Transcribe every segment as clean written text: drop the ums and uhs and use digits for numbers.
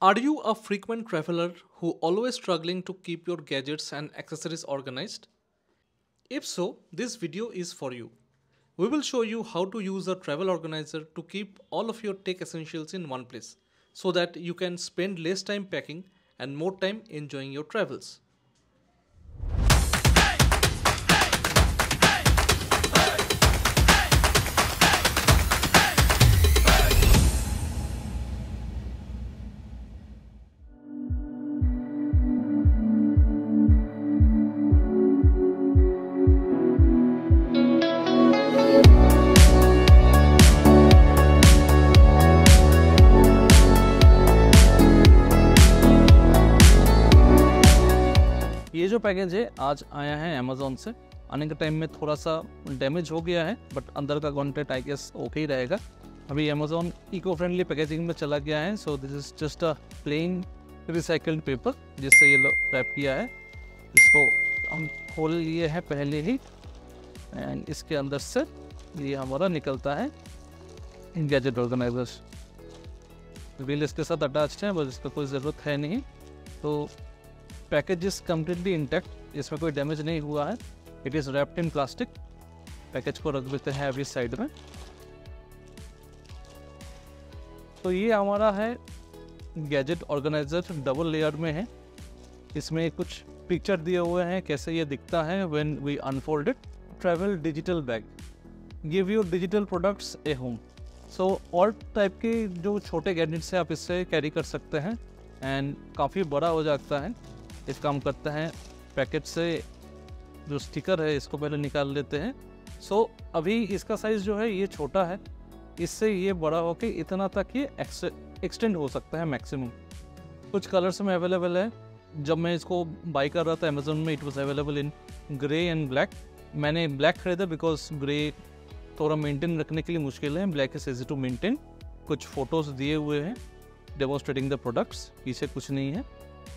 Are you a frequent traveler who always struggling to keep your gadgets and accessories organized? If so, this video is for you. We will show you how to use a travel organizer to keep all of your tech essentials in one place so that you can spend less time packing and more time enjoying your travels. ये जो package है आज आया है Amazon से। आने के time में थोड़ा सा डैमेज हो गया है बट अंदर का कंटेंट आई गेस ओके ही रहेगा। अभी अमेज़ॉन इको फ्रेंडली पैकेजिंग में चला गया है। So this is just a plain recycled paper जिससे ये रैप किया है। इसको हम खोल लिए हैं पहले ही एंड इसके अंदर से ये हमारा निकलता है गैजेट ऑर्गेनाइजर। व्हील इसके साथ अटैच्ड है बस इसका कोई ज़रूरत है नहीं। तो पैकेज इज कम्प्लीटली इंटैक्ट, इसमें कोई डैमेज नहीं हुआ है। It is wrapped in plastic. Package को रख देते हैं अभी साइड में। तो ये हमारा है गैजेट ऑर्गेनाइजर, डबल लेयर में है। इसमें कुछ पिक्चर दिए हुए हैं कैसे ये दिखता है when we unfold it. Travel digital bag give you digital products a home. So all type के जो छोटे गैजेट्स हैं आप इससे कैरी कर सकते हैं एंड काफ़ी बड़ा हो जाता है। इस काम करते हैं पैकेट से जो स्टिकर है इसको पहले निकाल लेते हैं। सो अभी इसका साइज़ जो है ये छोटा है, इससे ये बड़ा होके इतना तक ये एक्सटेंड हो सकता है मैक्सिमम। कुछ कलर्स में अवेलेबल है। जब मैं इसको बाई कर रहा था अमेज़न में it was available in grey and black. मैंने ब्लैक खरीदा बिकॉज ग्रे थोड़ा मेंटेन रखने के लिए मुश्किल है, black is easy to maintain. कुछ फ़ोटोज़ दिए हुए हैं डेमोन्स्ट्रेटिंग द प्रोडक्ट्स, पीछे कुछ नहीं है।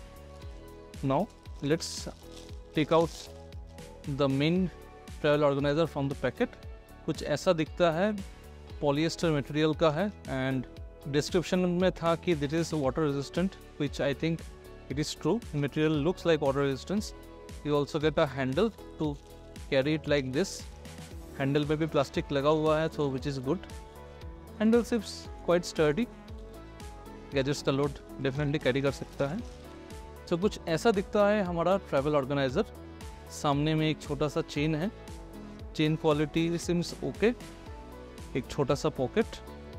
Now let's take out the main travel organizer from the packet। कुछ ऐसा दिखता है, पॉलिएस्टर मटेरियल का है एंड डिस्क्रिप्शन में था कि that is water resistant which I think it is true. Material looks like water resistance. You also get a handle to carry it like this. Handle पे भी प्लास्टिक लगा हुआ है so which is good. Handle seems quite sturdy, gadgets का load definitely carry कर सकता है। तो कुछ ऐसा दिखता है हमारा ट्रैवल ऑर्गेनाइज़र। सामने में एक छोटा सा चेन है, चेन क्वालिटी सिम्स ओके। एक छोटा सा पॉकेट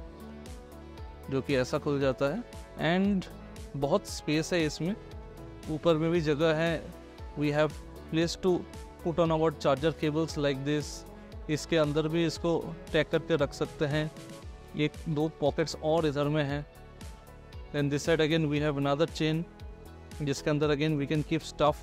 जो कि ऐसा खुल जाता है एंड बहुत स्पेस है इसमें। ऊपर में भी जगह है। We have place to put on our charger cables like this. इसके अंदर भी इसको टैग करके रख सकते हैं। एक दो पॉकेट्स और इधर में है। Then this side again we have another chain जिसके अंदर again we can keep stuff.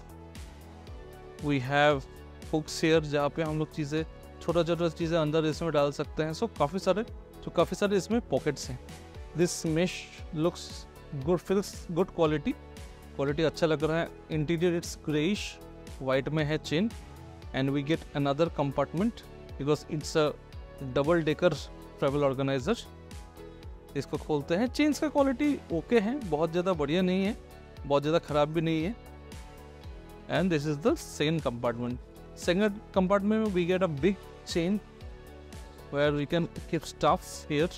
We have hooks here जहाँ पे हम लोग चीज़ें छोटा चीज़ें अंदर इसमें डाल सकते हैं। सो काफ़ी सारे इसमें पॉकेट्स हैं। This mesh looks good, feels good quality अच्छा लग रहा है। इंटीरियर इट्स ग्रेइश, वाइट में है chain and we get another compartment because it's a double decker travel organiser. इसको खोलते हैं। चेन्स का क्वालिटी ओके है, बहुत ज़्यादा बढ़िया नहीं है, बहुत ज़्यादा ख़राब भी नहीं है। And this is the second compartment. Second compartment में we get a big chain where we can keep stuffs here.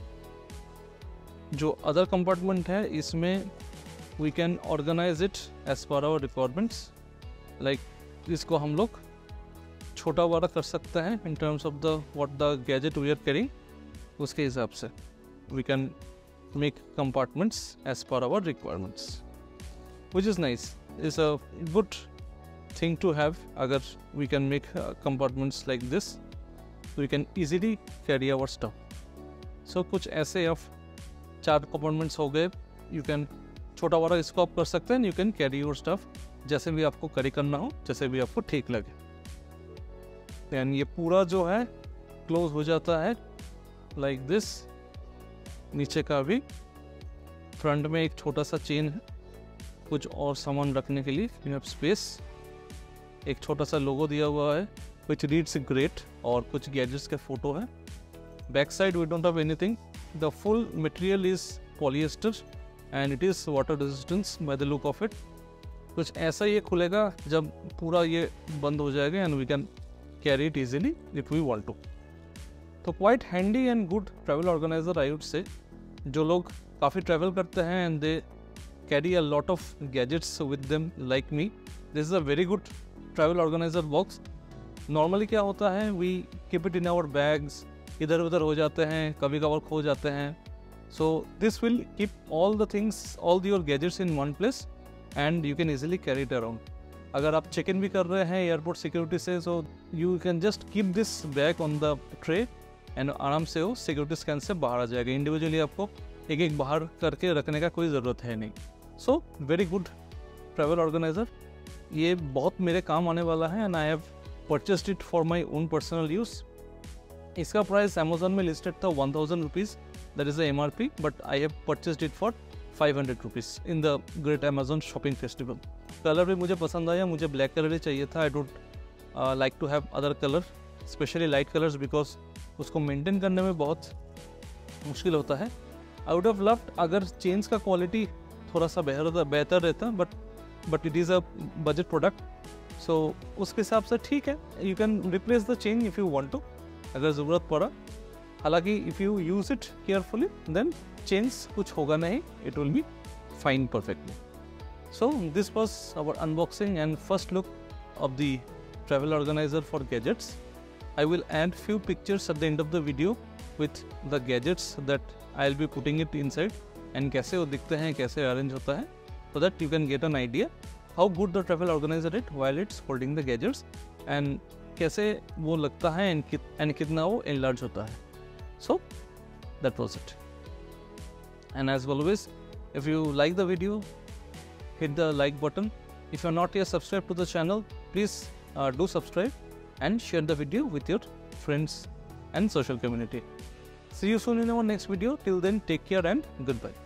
जो अदर कंपार्टमेंट है इसमें we can organise it as per our requirements. Like इसको हम लोग छोटा बड़ा कर सकते हैं in terms of the what the gadget we are carrying. उसके हिसाब से we can make compartments as per our requirements, which is nice. It's a good thing to have. अगर we can make compartments like this, so we can easily carry our stuff. So कुछ ऐसे अब 4 compartments हो गए। You can छोटा बड़ा इसको आप कर सकते हैं। You can carry your stuff जैसे भी आपको कैरी करना हो, जैसे भी आपको ठीक लगे। Then ये पूरा जो है क्लोज हो जाता है like this। नीचे का भी फ्रंट में एक छोटा सा चेन है कुछ और सामान रखने के लिए। You have space. एक छोटा सा लोगो दिया हुआ है विच रीड्स ग्रेट और कुछ गैजेट्स के फोटो है। Back side we don't have anything. The full material is polyester and it is water resistance by the look of it. कुछ ऐसा ये खुलेगा जब पूरा ये बंद हो जाएगा and we can carry it easily if we want to. तो quite handy and good travel organiser I would say. जो लोग काफ़ी ट्रैवल करते हैं and they carry a lot of gadgets with them like me, this is a very good travel organiser box. Normally क्या होता है, we keep it in our bags, इधर उधर हो जाते हैं, कभी कभार खो जाते हैं। So this will keep all the things, all your gadgets in one place and you can easily carry it around. अगर आप चेक इन भी कर रहे हैं एयरपोर्ट सिक्योरिटी से, so you can just keep this bag on the tray and आराम से वो सिक्योरिटी स्कैन से बाहर आ जाएगा। इंडिविजुअली आपको एक एक बाहर करके रखने का कोई ज़रूरत है नहीं। So very good travel organiser, ये बहुत मेरे काम आने वाला है and I have purchased it for my own personal use. इसका प्राइस अमेजोन में लिस्टेड था 1000 rupees, that is the MRP, but I have purchased it for 500 rupees in the great Amazon shopping festival. Colour भी मुझे पसंद आया, मुझे black colour ही चाहिए था। I don't like to have other colour, specially light colours, because उसको maintain करने में बहुत मुश्किल होता है। आई वुड हैव लव्ड अगर चेन्स का क्वालिटी थोड़ा सा बेहतर रहता, but it is a budget product, so उसके हिसाब से ठीक है। You can replace the chain if you want to, अगर ज़रूरत पड़ा। हालांकि if you use it carefully then chains कुछ होगा नहीं, it will be fine perfectly. So this was our unboxing and first look of the travel organizer for gadgets. I will add few pictures at the end of the video with the gadgets that I'll be putting it inside and कैसे वो दिखते हैं, कैसे arrange होता है, so that you can get an idea how good the travel organizer is while it's holding the gadgets and कैसे वो लगता है and कितना वो enlarge होता है. So that was it. And as always, if you like the video, hit the like button. If you're not yet subscribed to the channel, please do subscribe and share the video with your friends and social community. See you soon in our next video. Till then, take care and goodbye.